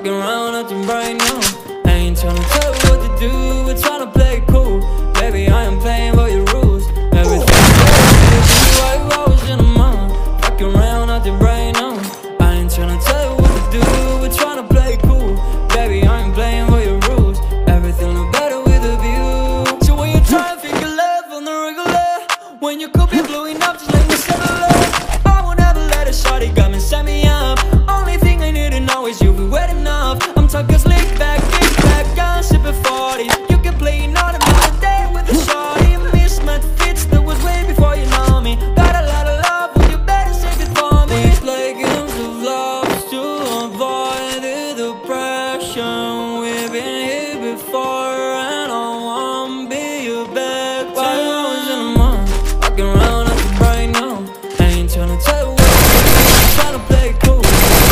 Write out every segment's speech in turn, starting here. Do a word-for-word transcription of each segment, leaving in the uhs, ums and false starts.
Rockin' around nothing right now. I ain't tryna tell you what to do, we're tryna play it cool. Baby, I am playing by your rules. Everything I was in a mind. Rockin' around nothing right now. I ain't tryna tell you what to do, we're tryna play it cool. Baby, I ain't playing by your rules. Everything look better with a view. So when you try to figure love on the regular, when you could be blowing up just like the cellular, I won't ever let a shawty come and set me up. Only thing I need to know is you be wet enough. I'm talking slick back, kick back, I'm sipping forty. You can play another another day with a shawty. Mismatch fits, that was way before you know me. Got a lot of love, well you better save it for me. We play games of love to avoid the depression. We've been here before and I won't be your back. Why I was in a mind, walking around nothing right now. I ain't tryna tell you what to do, I'm tryna play it cool.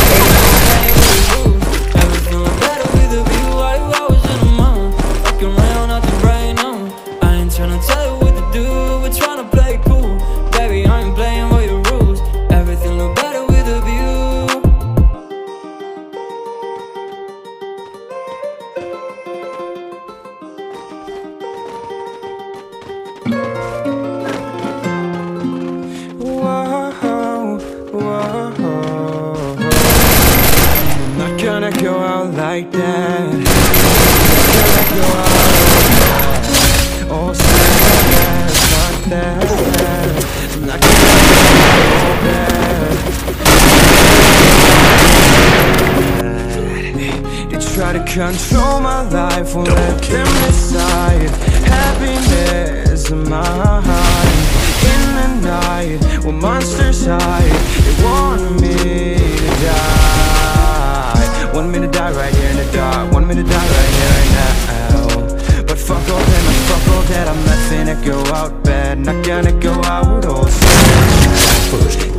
Everything look better with a view. Why I was in a mind, walking around nothing right now. I ain't tryna tell you what to do, we're tryna play it cool. Baby, I ain't playing by your rules. Everything look better with a view. Whoa, whoa. I'm not gonna go out like that. I'm not gonna go out like that. Oh, sad, not that. I'm not gonna go that. They try to control my life, won't let them decide. Happiness in my heart. In the night, when monsters hide, they want me to die. Want me to die right here in the dark. Want me to die right here, right now. But fuck all that, no, fuck all that. I'm not finna go out bad. Not gonna go out with all push.